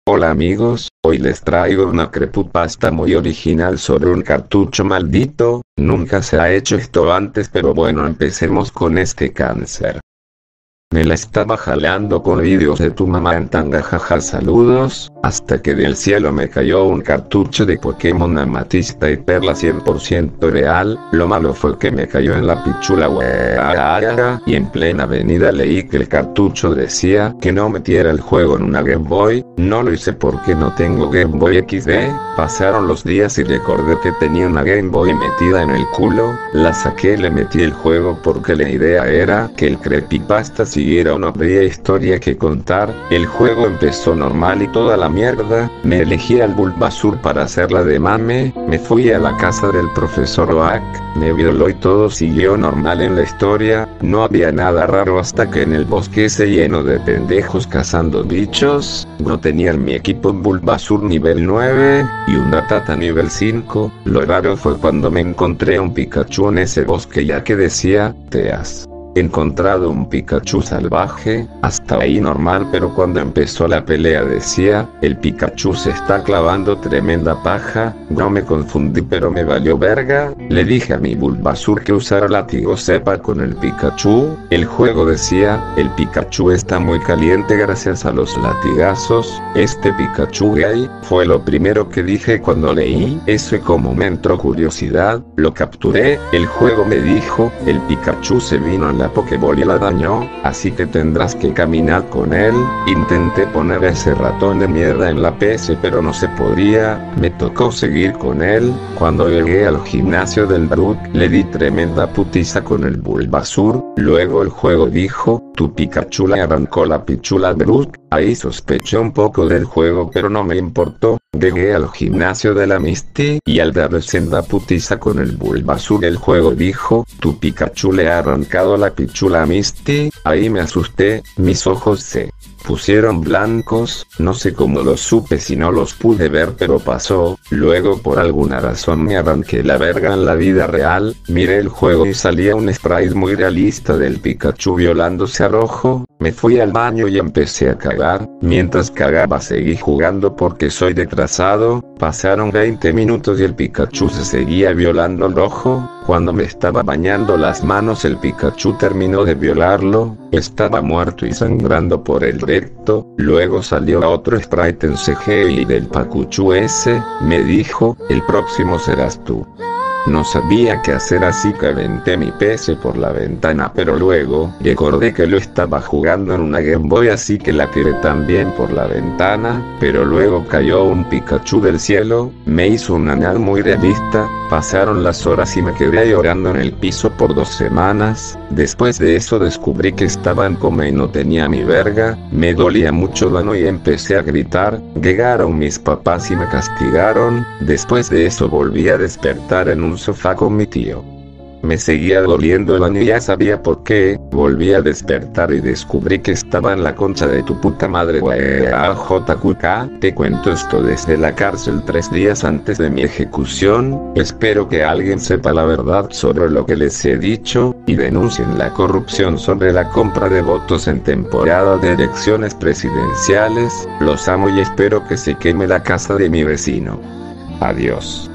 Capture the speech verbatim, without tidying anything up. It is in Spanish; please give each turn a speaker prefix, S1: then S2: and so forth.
S1: Hola amigos, hoy les traigo una creepypasta muy original sobre un cartucho maldito. Nunca se ha hecho esto antes, pero bueno, empecemos con este cáncer. Me la estaba jalando con vídeos de tu mamá en tanga, jaja, saludos, hasta que del cielo me cayó un cartucho de Pokémon Amatista y Perla cien por ciento real. Lo malo fue que me cayó en la pichula wea, y en plena avenida leí que el cartucho decía que no metiera el juego en una Game Boy. No lo hice porque no tengo Game Boy equis de. Pasaron los días y recordé que tenía una Game Boy metida en el culo. La saqué y le metí el juego porque la idea era que el creepypasta siguiera una bella historia que contar. El juego empezó normal y toda la mierda. Me elegí al Bulbasur para hacerla de mame. Me fui a la casa del profesor Oak. Me violó y todo siguió normal en la historia. No había nada raro hasta que en el bosque ese lleno de pendejos cazando bichos, no tenían mi equipo en Bulbasur nivel nueve y un Rattata nivel cinco. Lo raro fue cuando me encontré un Pikachu en ese bosque, ya que decía, te has encontrado un Pikachu salvaje. Hasta ahí normal, pero cuando empezó la pelea decía, el Pikachu se está clavando tremenda paja. No me confundí, pero me valió verga. Le dije a mi Bulbasur que usara látigo cepa con el Pikachu. El juego decía, el Pikachu está muy caliente gracias a los latigazos. Este Pikachu gay, fue lo primero que dije cuando leí eso y como me entró curiosidad, lo capturé. El juego me dijo, el Pikachu se vino en la Pokéball y la dañó, así que tendrás que caminar con él. Intenté poner ese ratón de mierda en la P C, pero no se podía. Me tocó seguir con él. Cuando llegué al gimnasio del Brook, le di tremenda putiza con el Bulbasur. Luego el juego dijo, tu Pikachu le arrancó la pichula al Brook. Ahí sospeché un poco del juego, pero no me importó. Llegué al gimnasio de la Misty y al darle senda putiza con el Bulbasur, el juego dijo, tu Pikachu le ha arrancado la pichula a Misty. Ahí me asusté, mis ojos se pusieron blancos, no sé cómo lo supe si no los pude ver, pero pasó. Luego por alguna razón me arranqué la verga en la vida real. Miré el juego y salía un sprite muy realista del Pikachu violándose a Rojo. Me fui al baño y empecé a cagar. Mientras cagaba seguí jugando porque soy retrasado. Pasaron veinte minutos y el Pikachu se seguía violando al Rojo. Cuando me estaba bañando las manos el Pikachu terminó de violarlo. Estaba muerto y sangrando por el recto. Luego salió otro sprite en C G I del Pacuchu ese. Me dijo, el próximo serás tú. No sabía qué hacer, así que aventé mi P C por la ventana, pero luego recordé que lo estaba jugando en una Game Boy, así que la tiré también por la ventana. Pero luego cayó un Pikachu del cielo, me hizo un anal muy realista. Pasaron las horas y me quedé llorando en el piso por dos semanas. Después de eso descubrí que estaba en coma y no tenía mi verga. Me dolía mucho la mano y empecé a gritar. Llegaron mis papás y me castigaron. Después de eso volví a despertar en un sofá con mi tío. Me seguía doliendo el ano y ya sabía por qué. Volví a despertar y descubrí que estaba en la concha de tu puta madre, wea, J Q K. Te cuento esto desde la cárcel tres días antes de mi ejecución. Espero que alguien sepa la verdad sobre lo que les he dicho y denuncien la corrupción sobre la compra de votos en temporada de elecciones presidenciales. Los amo y espero que se queme la casa de mi vecino. Adiós.